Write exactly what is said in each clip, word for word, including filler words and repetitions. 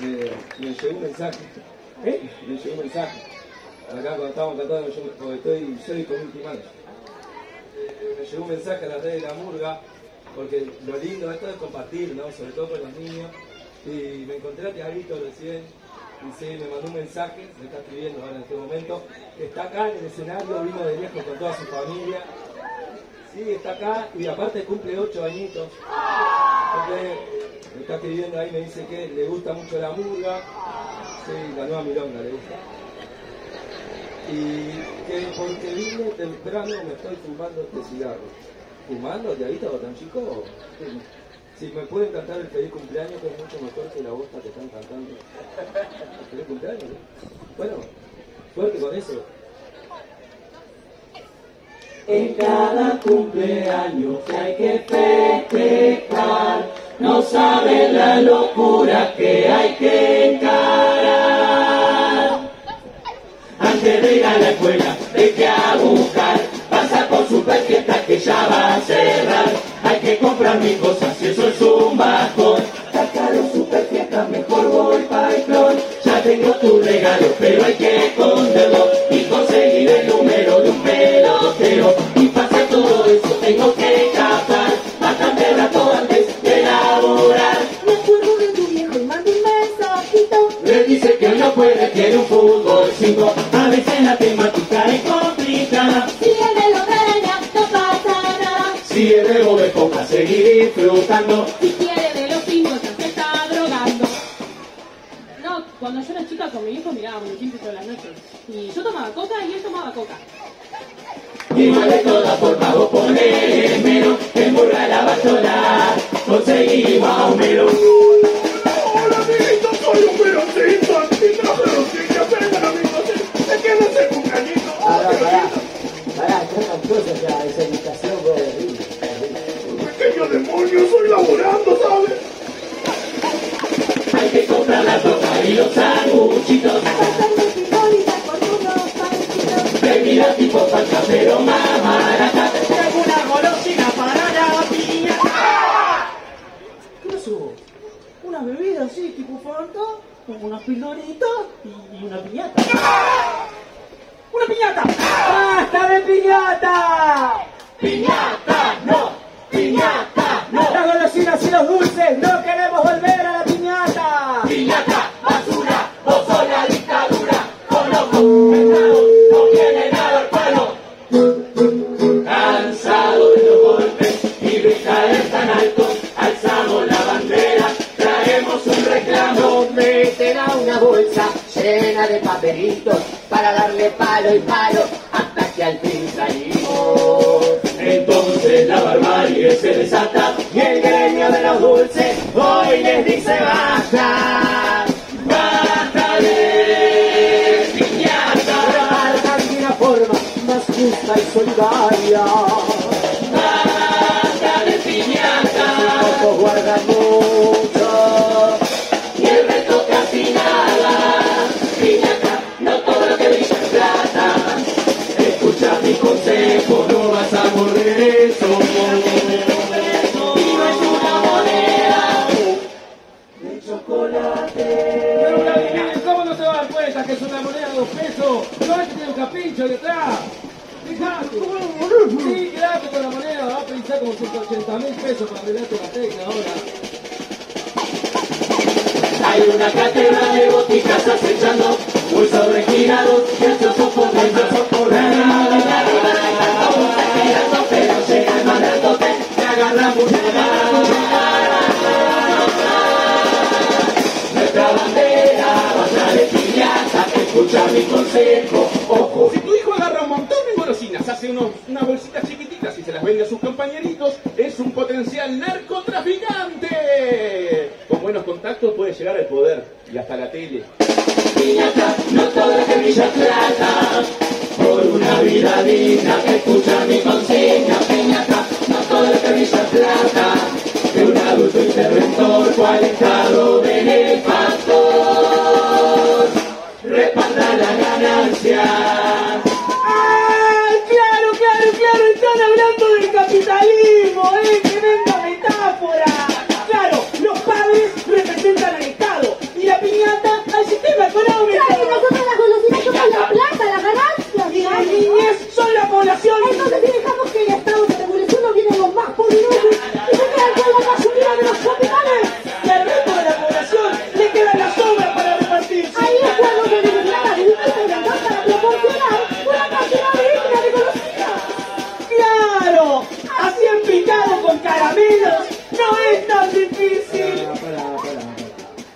me, me llegó un mensaje. ¿Eh? Me llegó un mensaje. Acá cuando estábamos cantando, yo, porque estoy, soy community manager. Eh, me llegó un mensaje a las redes de la murga, porque lo lindo de esto es compartir, ¿no? Sobre todo con los niños. Y me encontré a Tiaguito recién, y sí, me mandó un mensaje, me está escribiendo ahora en este momento, que está acá en el escenario, vino de lejos con toda su familia. Sí, está acá, y aparte cumple ocho añitos. Entonces, me está escribiendo ahí, me dice que le gusta mucho la murga. Sí, la nueva milonga le gusta. Y que porque vine temprano me estoy fumando este cigarro. ¿Fumando, Tiaguito, tan chico? Sí. Si me pueden cantar el feliz cumpleaños, que es mucho mejor que la bosta que están cantando. ¿El feliz cumpleaños? ¿Sí? Bueno, suerte con eso. En cada cumpleaños que hay que festejar, no saben la locura que hay que encarar. Antes de ir a la escuela, vete a buscar, pasa por super fiesta que ya va a cerrar. Hay que comprar mis cosas y eso es un bajón. Está caro super fiesta, mejor voy pa' el clon. Ya tengo tu regalo, pero hay que esconderlo y conseguir el número de un pelotero. Y pasa todo eso, tengo que escapar bastante rato antes de elaborar. Me acuerdo de tu viejo y mando un mensajito. Le dice que hoy no puede, quiere un fútbol cinco. A veces la temática es complicada. Si él me lo araña, no pasa nada. Si es de Bob Esponja, seguir disfrutando. Si quiere de los cinco, ya se está drogando. No, cuando yo era chica con mi viejo mirábamos los siempre todas las noches. Y yo tomaba coca y él tomaba coca. Igual de todas formas vos ponés el mero, en burra la bastola, conseguimos a Homero. Hola amiguito, soy Homero Simpson y traje los que aprendan amigos. ¿De qué no sé cumpleañito? Pará, pará, pará, tratan cosas ya, esa invitación, vos, horrible. Pequeño demonio, soy laborando, ¿sabes? Hay que comprar la torta y los sanguchitos. Pasarme figuritas con unos panecitos. Bebida tipo falta pero más barata. Traigo una golosina para la piñata. ¿Qué pasó? Una bebida así, tipo Fanta, con unas pildoritas y una piñata. ¡Una piñata! ¡Basta de piñata! ¡Piñata no! ¡Piñata no! Las golosinas y los dulces, no queremos volver a la piñata. ¡Piñata, basura! ¡Vos sos la dictadura! ¡Con ojos pesados, no tiene nada el palo! Cansado de los golpes y gritar tan alto, alzamos la bandera, traemos un reclamo. Meterá una bolsa llena de papelitos para darle palo y palo hasta que al fin salimos. Entonces la barbarie se desata Y el gremio de los dulces hoy les dice basta. ¡Basta de piñata! Trabajan de una forma más justa y solidaria. ¡Basta de piñata! Pocos guardan mucho. Y el resto casi nada. Piñata, no todo lo que brilla es plata. Escucha mi consejo, no vas a morder eso. Y no es una moneda de chocolate. Pero Vladimir, ¿cómo no te vas a dar cuenta que es una moneda de dos pesos? ¿No ves que tiene un capincho detrás? Fíjate. Sí, quédate con la moneda, va a pensar como ciento ochenta mil pesos para arreglarte la tecla ahora. Hay una cátedra de boticas acechando, muy sobregirados y ansiosos por dentro. Pero llega el mandandote, te agarra mucho nuestra bandera, basta de piñata, escucha mi consejo, ojo. Si tu hijo agarra un montón de golosinas, hace unos, unas bolsitas chiquititas y se las vende a sus compañeritos, es un potencial narcotraficante. Con buenos contactos puede llegar al poder y hasta la tele. Piñata, no todo lo que brilla es plata, por una vida digna, escucha mi consigna. Piñata, no todo lo que brilla es plata, de un adulto interventor, cual Estado benefactor, respalda la ganancia. ¡Ah! ¡Claro, claro, claro! Están hablando del capitalismo, ¿eh? ¡Tremenda metáfora! Claro, los padres representan al Estado y la piñata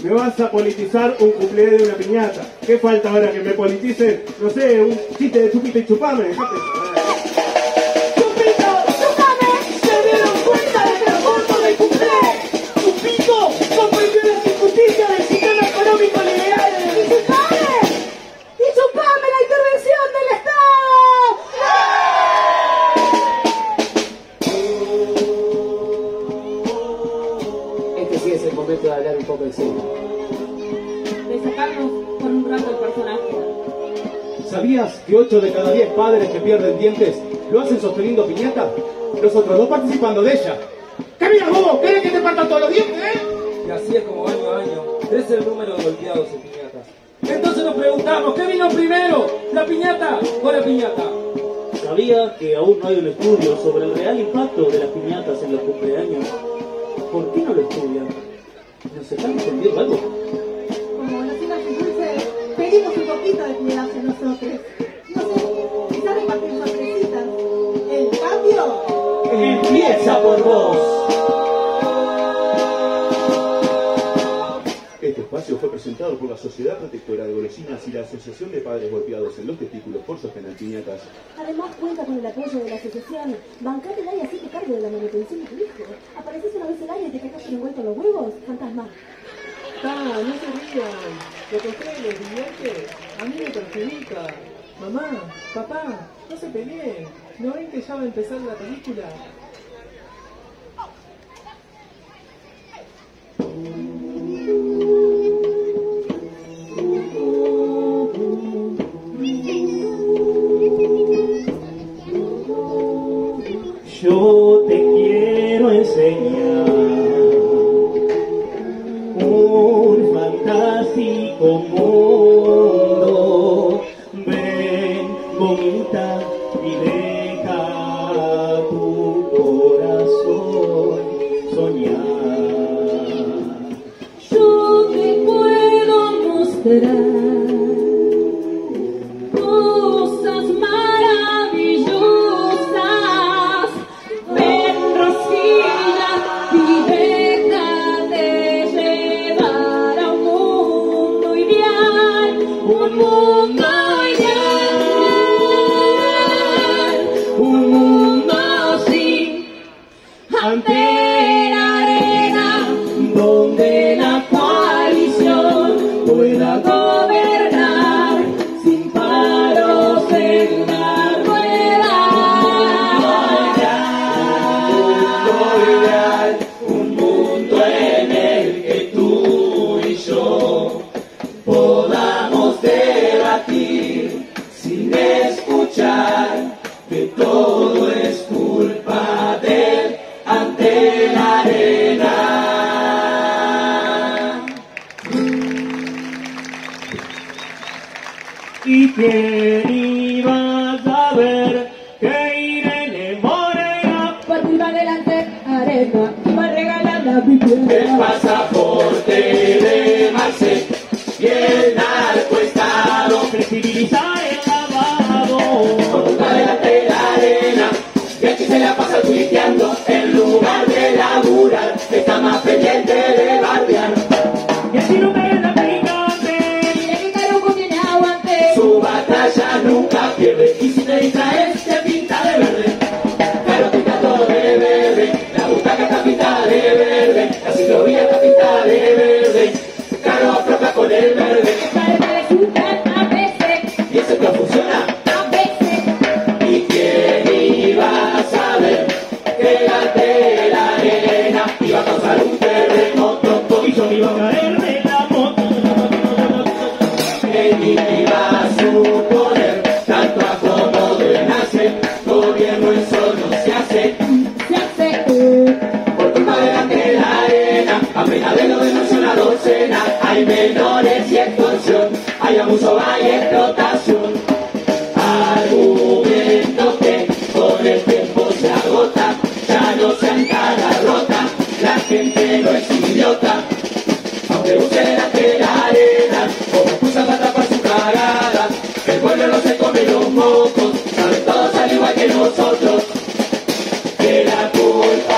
Me vas a politizar un cumpleaños de una piñata. ¿Qué falta ahora que me politicen? No sé, un chiste de chupito y chupame. Dejate. ¡Chupito! ¡Chupame! ¿Se dieron cuenta de que corto de cumple? ¡Chupito! ¡Comprendió las injusticias del sistema económico liberal! ¡Y chupame! ¡Y chupame la intervención del Estado! Este sí es el momento de hablar un poco en serio. De sacarnos por un rato el personaje. ¿Sabías que ocho de cada diez padres que pierden dientes lo hacen sosteniendo piñata? Los otros dos participando de ella. ¿Qué miras, bobo? ¿Querés que te partan todos los dientes, eh? Y así es como año a año crece el número de golpeados en piñatas. Entonces nos preguntamos, ¿qué vino primero? ¿La piñata o la piñata? ¿Sabía que aún no hay un estudio sobre el real impacto de las piñatas en los cumpleaños? ¿Por qué no lo estudian? ¿Nos están escondiendo algo? Como los hijos de dulce, pedimos un poquito de piedad en nosotros. No sé, quizás repartir sorpresitas. El cambio ¡Empieza por vos! Este espacio fue presentado por la Sociedad Protectora de Golosinas y la Asociación de Padres Golpeados en los Testículos por sostener piñatas. Además cuenta con el apoyo de la asociación Bancátela y hacete cargo de la manutención de tu hijo. ¿Apareces una vez al año y te quedas envuelto en los huevos? Fantasma. Ah, no se rían. Lo que ustedes les divierte, a mí me perjudica. Mamá, papá, no se peleen. ¿No ven que ya va a empezar la película? Yo te quiero enseñar un fantástico mundo. Ven, bonita, y deja tu corazón soñar. Yo te puedo mostrar cosas maravillosas. Ven, Rosquilla, y déjate llevar a un mundo ideal, un mundo ideal, un mundo sin ante la arena, Donde la coalición pueda gobernar sin paros en la rueda. Un mundo en el que tú y yo podamos debatir sin escuchar que todo es culpa de él ante la arena. ¿Y quién iba a saber que Irene Morena Partido adelante, arena, va a regalar la vivienda. el pasaporte de Marcel y el narcoestado flexibilizar el lavado? Por adelante la arena y aquí se la pasa tuiteando en lugar de laburar, está más pendiente de bardear. Y así no me da picante, Mira que Caruco tiene aguante. su batalla nunca pierde y si te distraes se pinta de verde. Claro, pinta todo de verde, la butaca está pintada de verde, la ciclovía está pintada de verde. Claro, afloja con el verde Para resultar a veces, y ese plan funciona. a veces. ¿Y quién iba a saber que ante la arena iba a causar un terremoto y yo me iba a caer de la moto? ¿Quién iba a suponer tanto acomodo en hacer? Gobierno eso no se hace. Se hace, eh, Por culpa de la que la arena, apenas de lo denunció una docena. Hay menores y extorsión, hay abuso, hay explotación. Argumento que con el tiempo se agota, ya no sean cara rota, la gente no es idiota. Aunque use la que la arena, como excusa para tapar su cagada, el pueblo no se come los mocos, saben todos al igual que nosotros, que la culpa